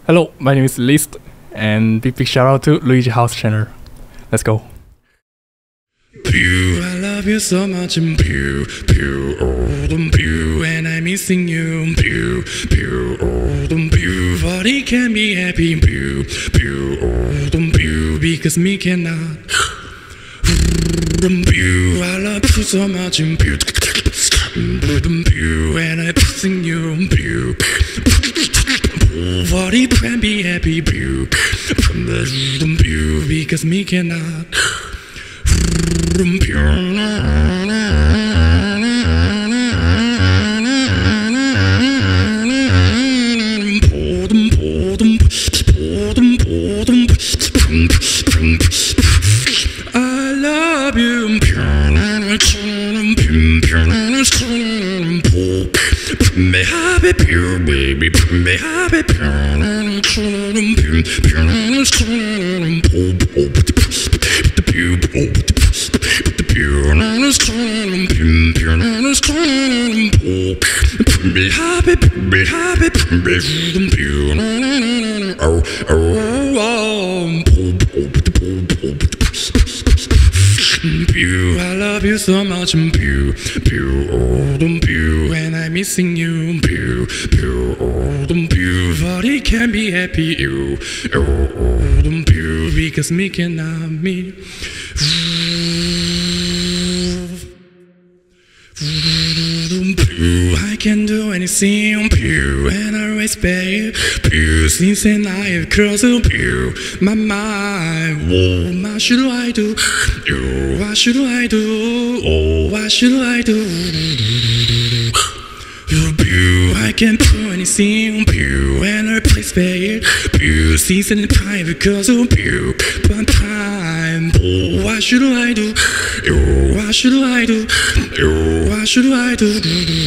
Hello, my name is Liszt, and big shout out to Luigi House channel. Let's go. Pew, I love you so much, and pew, pew, oh, pew, and I'm missing you, pew, pew, oh, pew, body can be happy, pew, pew, oh, pew, because me cannot. Pew, I love you so much, and pew, pew, and I'm missing you, pew, body can be happy, pew, pew, because me cannot. I love you. Me happy pure baby, me happy Pew, I love you so much, pew, pew, oh, pew, and I'm missing you, pew, pew, oh, pew, body can be happy, you, oh, pew, because me cannot me. Pew, I can do anything, pew, and I always pay, pew, since and I have crossed, pew, my mind, oh, what should I do, oh, what should I do, oh, what should I do, pew, I can do anything, pew, and I always pay, pew, since and I have crossed, pew, my time, oh, what should I do, oh, what should I do, oh, what should I do,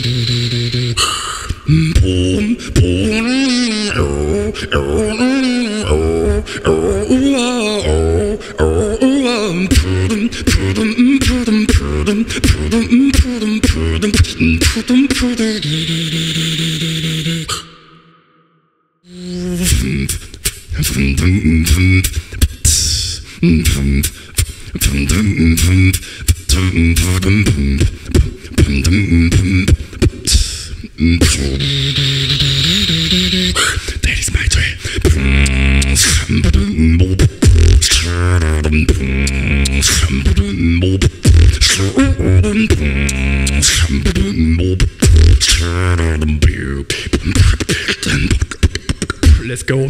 that is my dream. Let's go.